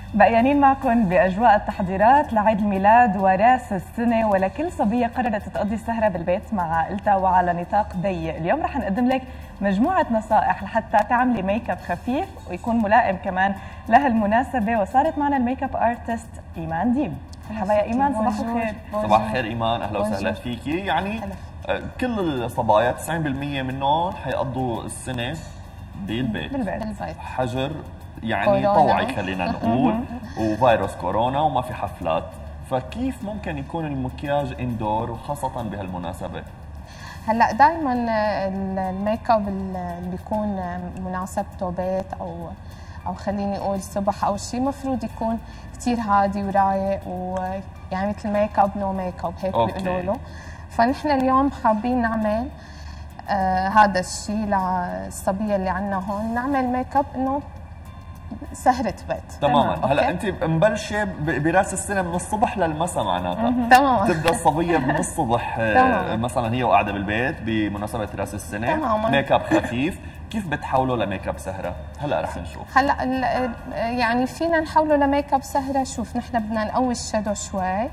بقيانين معكم بأجواء التحضيرات لعيد الميلاد وراس السنة، ولكل صبية قررت تقضي السهرة بالبيت مع عائلتها وعلى نطاق ضيق. اليوم رح نقدم لك مجموعة نصائح لحتى تعملي ميك اب خفيف ويكون ملائم كمان لهالمناسبة. وصارت معنا الميك اب ارتست إيمان ديب. مرحبا يا إيمان، صباح الخير. صباح الخير إيمان، أهلا وسهلا فيكي. يعني كل الصبايا 90% منهم حيقضوا السنة بالبيت. حجر يعني طوعي خلينا نقول، وفيروس كورونا وما في حفلات، فكيف ممكن يكون المكياج اندور وخاصة بهالمناسبة؟ هلا دائما الميك اب اللي بيكون مناسبته بيت او خليني اقول صبح او شيء، المفروض يكون كثير هادي ورايق، ويعني مثل ميك اب نو ميك اب هيك بيقولوا له. فنحن اليوم حابين نعمل هذا الشيء للصبيه اللي عندنا هون، نعمل ميك اب انه سهرة بيت. تماما. هلا انت مبلشه براس السنه من الصبح للمساء معناتها. تماما. تبدا الصبيه من الصبح مثلا هي وقاعده بالبيت بمناسبه راس السنه. تماما. ميك اب خفيف، كيف بتحولوا لميك اب سهره؟ هلا رح نشوف. هلا يعني فينا نحوله لميك اب سهره. شوف نحن بدنا نقوي الشادو شوي.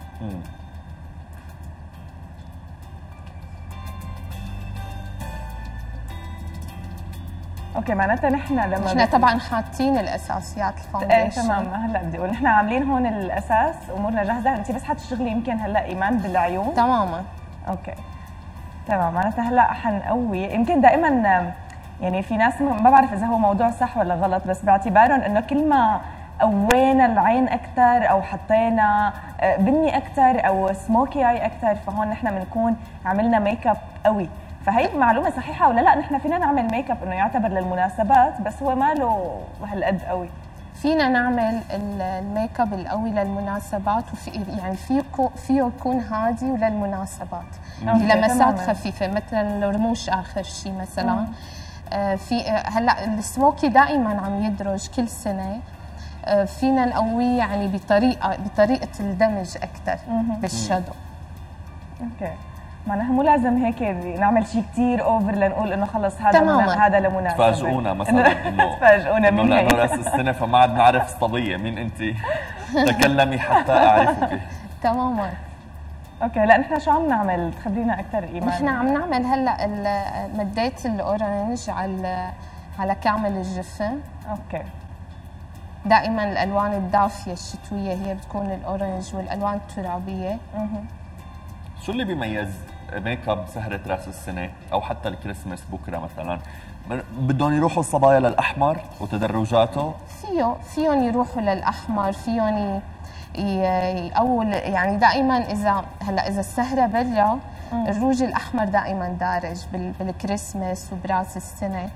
اوكي، معناتها نحن طبعا حاطين الاساسيات الفاونديشن. تمام. هلا بدي اقول نحن عاملين هون الاساس، امورنا جاهزه. انت بس حتشتغلي يمكن هلا ايمان بالعيون. تماما. اوكي تمام. معناتها هلا حنقوي. يمكن دائما يعني في ناس ما بعرف اذا هو موضوع صح ولا غلط، بس باعتبارهم انه كل ما قوينا العين اكثر او حطينا بني اكثر او سموكي اي اكثر، فهون نحن بنكون عملنا ميك اب قوي. فهي معلومه صحيحه ولا لا؟ نحن فينا نعمل ميك اب انه يعتبر للمناسبات، بس هو ما له هالقد قوي. فينا نعمل الميك اب القوي للمناسبات، وفي يعني فيه يكون هادي وللمناسبات، لمسات خفيفه مثلا الرموش اخر شيء مثلا. في هلا السموكي دائما عم يدرج كل سنه، فينا نقويه يعني بطريقه الدمج اكثر بالشادو. اوكي، معناها مو لازم هيك نعمل شيء كثير اوفر لنقول انه خلص هذا لمناسبه. تفاجئونا مثلا انه تفاجئونا من هيك لانه راس السنه فما عاد نعرف الصبيه مين انت. تكلمي حتى اعرفك. تماما. اوكي، لا نحن شو عم نعمل؟ تخبرينا اكثر ايمان. نحن عم نعمل هلا مديت الاورنج على كامل الجفن. اوكي. دائما الالوان الدافيه الشتويه هي بتكون الاورنج والالوان الترابيه. شو اللي بيميز ميك اب سهرة راس السنة أو حتى الكريسماس بكرة مثلا؟ بدهم يروحوا الصبايا للأحمر وتدرجاته؟ فيهم يروحوا للأحمر، فيهم أول يعني دائما إذا السهرة برا الروج الأحمر دائما دارج بالكريسماس وبراس السنة.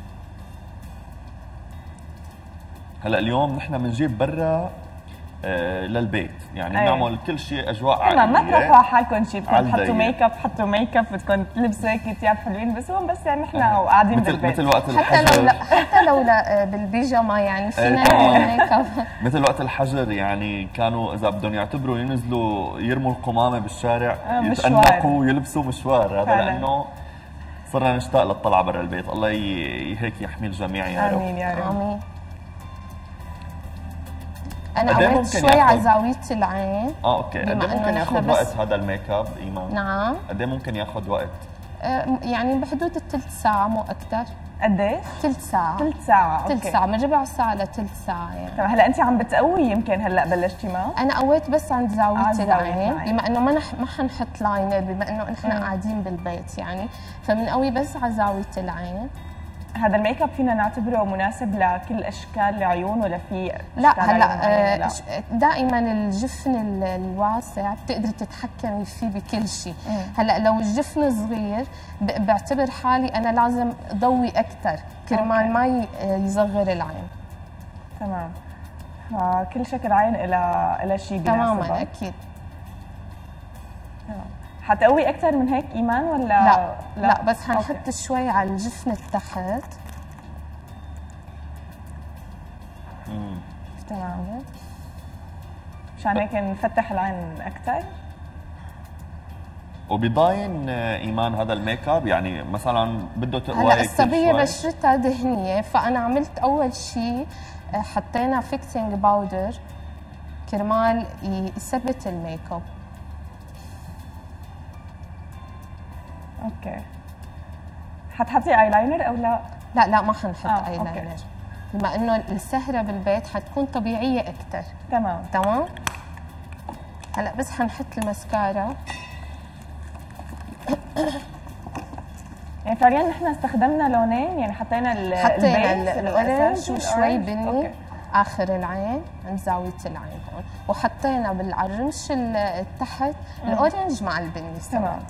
هلا اليوم نحن بنجيب برا للبيت، يعني نعمل كل شيء اجواء عائليه. ما تروحوا على حالكم شيء، بدكم تحطوا ميك اب بدكم تلبسوا هيك ثياب حلوين، بس هون بس يعني نحن قاعدين بالبيت مثل وقت الحجر. حتى لو بالبيجاما يعني فينا نعمل ميك اب. مثل وقت الحجر يعني كانوا اذا بدهم يعتبروا ينزلوا يرموا القمامه بالشارع يتأنقوا ويلبسوا مشوار. هذا لانه صرنا نشتاق للطلعه برا البيت. الله هيك يحمي الجميع يا رب. امين يا رب. امين. أنا قريت شوي على زاوية العين. اوكي. قد ايه ممكن ياخذ وقت هذا الميك اب ايمان؟ نعم. قد ايه ممكن ياخذ وقت؟ يعني بحدود الثلث ساعة مو أكثر. قد ايه؟ ثلث ساعة. ثلث ساعة، اوكي. ثلث ساعة، من ربع ساعة لثلث ساعة يعني. طيب هلا أنت عم بتقوي يمكن هلا بلشتي معه؟ أنا قويت بس عند زاوية العين، بما إنه ما حنحط لاينر، بما إنه نحن قاعدين بالبيت يعني، فبنقوي بس على زاوية العين. هذا الميك اب فينا نعتبره مناسب لكل اشكال العيون ولا في لا؟ هلا دائما الجفن الواسع بتقدري تتحكمي فيه بكل شيء. هلا لو الجفن صغير بعتبر حالي انا لازم ضوي اكثر كرمال ما يصغر العين. تمام. فكل شكل عين إلى شيء بيناسبه. تماما اكيد. تمام. حتقوي أكثر من هيك إيمان ولا لا بس حنحط شوي على الجفن تحت. تمام. مشان هيك نفتح العين أكثر. وبيضاين ايمان هذا الميك اب يعني مثلا بده تقوى هلا الصبيه بشرتها دهنيه، فانا عملت اول شيء حطينا فيكسينج باودر كرمال يثبت الميك اب. اوكي. حتحطي ايلاينر او لا؟ لا ما حنحط ايلاينر، بما انه السهره بالبيت حتكون طبيعيه اكثر. تمام. هلا بس حنحط الماسكارا. يعني فعليا نحن استخدمنا لونين، يعني حطينا الاورنج وشوي بني اخر العين عند زاويه العين هون، وحطينا على الرمش تحت الاورنج مع البني. تمام.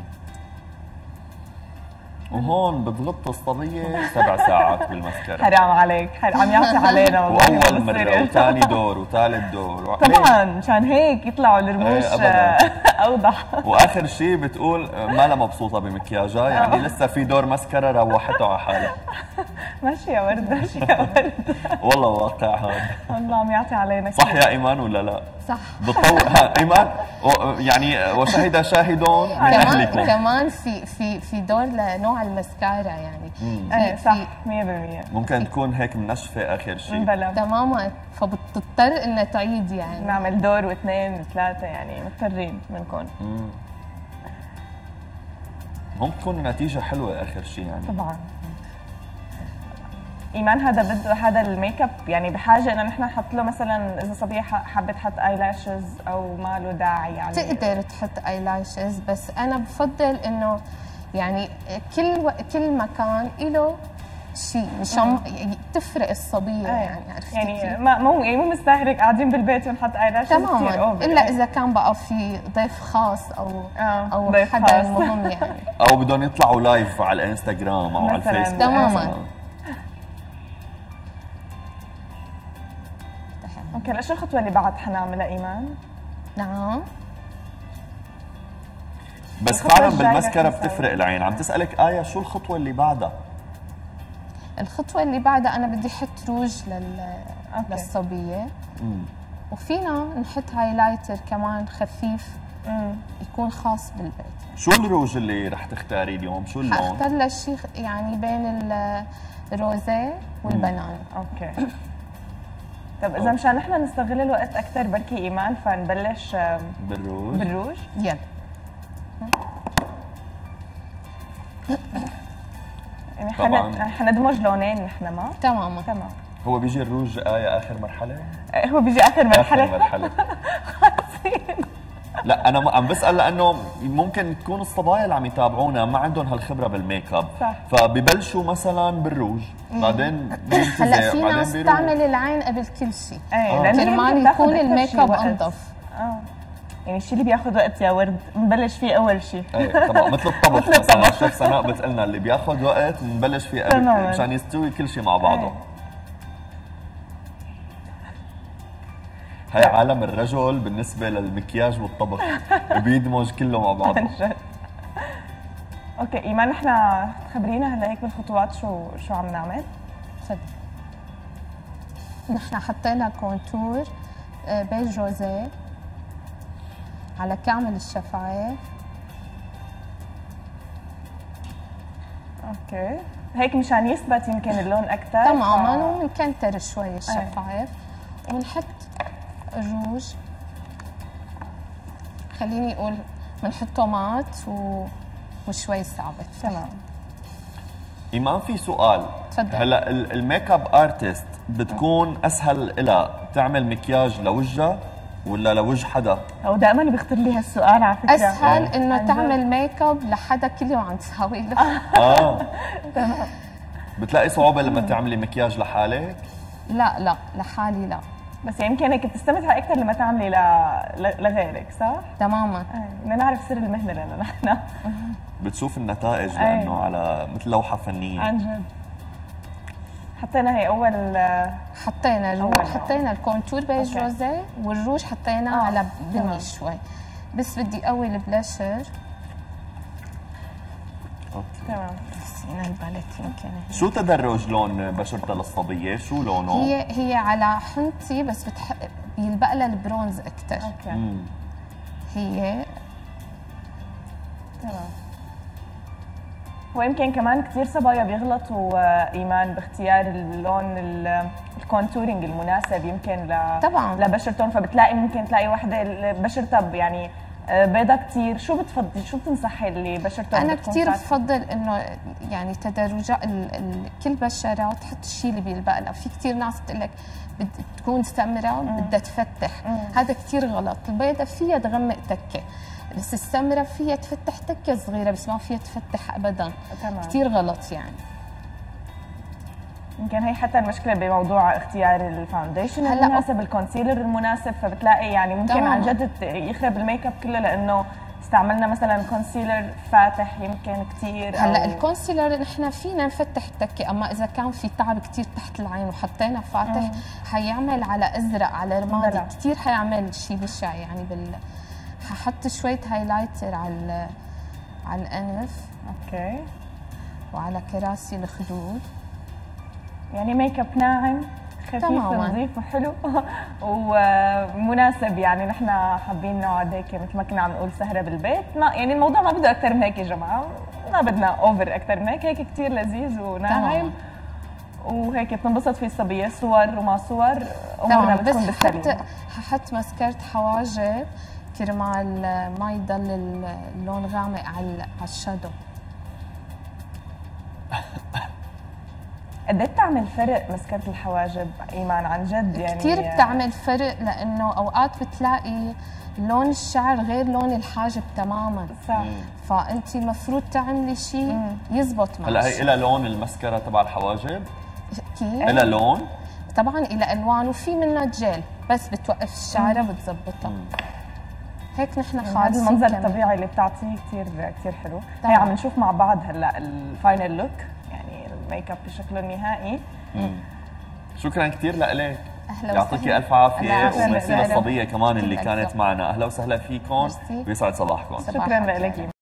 وهون بتغط الصبيه 7 ساعات بالمسكره. حرام عليك، عم يعطي علينا والله. واول مره وثاني دور وثالث دور طبعا مشان هيك يطلعوا الرموش اوضح. واخر شيء بتقول ما لها مبسوطه بمكياجها، يعني لسه في دور مسكره روحته على حالها. ماشي يا ورد، ماشي يا ورد. والله واقع هذا. والله عم يعطي علينا. صح يا ايمان ولا لا؟ صح. بتطور ايمان يعني وشهد شاهدون من اهلكم. كمان في دور لنوع المسكارا يعني. صح 100%. ممكن تكون هيك منشفه اخر شيء. تماما، فبتضطر انها تعيد يعني. نعمل دور واثنين وثلاثه، يعني مضطرين بنكون. ممكن تكون نتيجه حلوه اخر شيء يعني. طبعا. ايمان هذا الميك اب يعني بحاجه انه نحن نحط له مثلا اذا صبيه حابه تحط اي لاشز او ما له داعي يعني؟ تقدر تحط اي لاشز، بس انا بفضل انه يعني كل مكان له شيء مشان تفرق الصبيه يعني. عرفتي يعني مو مستهلك قاعدين بالبيت ونحط اي لاشز. تماما، الا اذا كان بقى في ضيف خاص او حدا مهم يعني، او بدهم يطلعوا لايف على الانستغرام او على الفيسبوك. تماما. اوكي، شو الخطوه اللي بعد حنعملها ايمان؟ نعم، بس فعلا بالمسكره بتفرق العين. عم تسالك آية شو الخطوه اللي بعدها؟ الخطوه اللي بعدها انا بدي احط روج للصبيه. وفينا نحط هايلايتر كمان خفيف يكون خاص بالبيت. شو الروج اللي رح تختاري اليوم؟ شو اللون؟ اختار لها شيء يعني بين الروزيه والبنان. اوكي. طب اذا مشان نحن نستغل الوقت اكثر بركي ايمان، فنبلش بالروج. يلا. يعني حندمج لونين نحن ما؟ تمام. هو بيجي الروج آية اخر مرحله؟ هو بيجي اخر مرحله. لا انا عم بسال لانه ممكن تكون الصبايا اللي عم يتابعونا ما عندهم هالخبره بالميك اب، فببلشوا مثلا بالروج بعدين هلا في ناس تعمل العين قبل كل شيء. لانه يكون الميك اب انظف. يعني الشيء اللي بياخذ وقت يا ورد نبلش فيه اول شيء. طبعا مثل الطبخ مثلا الشيف سناء بتقلنا اللي بياخذ وقت نبلش فيه قبل مشان يستوي كل شيء مع بعضه. هاي عالم الرجل بالنسبه للمكياج والطبخ بيدمج كله مع بعضه. اوكي ايمان، نحن خبرينا هلا هيك بالخطوات شو عم نعمل؟ تفضل. نحن حطينا كونتور بيج روزيه على كامل الشفايف. اوكي، هيك مشان يثبت يمكن اللون اكثر. تماما، وبنكنتر شوي الشفايف ونحط الروج. خليني اقول بنحط تومات وشوي ثابت. تمام. ايمان في سؤال. تفضل. هلا الميك اب ارتست بتكون اسهل لها تعمل مكياج لوجهها ولا لوجه حدا؟ هو دائما بيخطر لي هالسؤال على فكره. اسهل انه تعمل ميك اب لحدا كل يوم عم تساوي له. تمام. بتلاقي صعوبه لما تعملي مكياج لحالك؟ لا لحالي لا، بس يمكن هيك بتستمتعي اكثر لما تعملي لغيرك، صح؟ تماما. بدنا نعرف سر المهنه لنا نحن. بتشوف النتائج لانه على مثل لوحه فنيه. عن جد. حطينا هي اول حطينا الكونتور بيج روزيه، والروج حطيناه على بني شوي. بس بدي قوي البلاشر. تمام. نسينا الباليت يمكن. شو تدرج لون بشرتها للصبيه؟ شو لونه؟ هي على حنطي، بس بيلبق لها البرونز اكثر. هي تمام. ويمكن كمان كثير صبايا بيغلطوا ايمان باختيار اللون الكونتورينج المناسب يمكن طبعا لبشرتهم، فبتلاقي ممكن تلاقي وحده بشرتها يعني بيضة كثير. شو بتفضلي، شو بتنصحي اللي بشرتهم؟ انا كثير بفضل انه يعني تدرجات كل بشره تحط الشيء اللي بيلبق لها. في كثير ناس بتقول لك بتكون سمره بدها تفتح، هذا كثير غلط. البيضة فيها تغمق تكه، بس السمره فيها تفتح تكه صغيره بس ما فيها تفتح ابدا. كثير غلط يعني. يمكن هي حتى المشكله بموضوع اختيار الفاونديشن المناسب، الكونسيلر المناسب، فبتلاقي يعني ممكن عن جد يخرب الميك اب كله لانه استعملنا مثلا كونسيلر فاتح يمكن كثير. هلا الكونسيلر نحن فينا نفتح التكه، اما اذا كان في تعب كثير تحت العين وحطينا فاتح حيعمل على ازرق على رمادي كثير، حيعمل شيء بشع يعني. ححط شويه هايلايتر على الانف اوكي وعلى كراسي الخدود. يعني ميك اب ناعم خفيف ونظيف وحلو ومناسب. يعني نحن حابين نقعد هيك مثل ما كنا عم نقول سهره بالبيت، ما يعني الموضوع ما بده اكثر من هيك يا جماعه، ما بدنا اوفر اكثر من هيك. هيك كثير لذيذ وناعم وهيك بتنبسط فيه الصبيه، صور وما صور امورنا بتكون بالسليم. ححط مسكرة حواجب كرمال ما يضل اللون غامق على الشادو. قد ايه بتعمل فرق مسكرة الحواجب ايمان عن جد؟ يعني كثير بتعمل فرق، لانه اوقات بتلاقي لون الشعر غير لون الحاجب تماما. صح. فانت المفروض تعملي شيء يزبط معك. هلا هي لها لون المسكرة تبع الحواجب؟ كيف؟ لها لون؟ طبعا لها الوان، وفي منها جيل بس بتوقف الشعره بتزبطها. هيك نحن خالصين. هذا المنظر الطبيعي اللي بتعطيه كثير كثير حلو. هي عم نشوف مع بعض هلا الفاينل لوك، يعني الميك اب بشكله النهائي. شكرا كثير لك، اهلا يعطيك الف عافيه، وميرسي للصبيه كمان اللي كانت معنا. اهلا وسهلا فيكم ويسعد صباحكم. شكرا لك.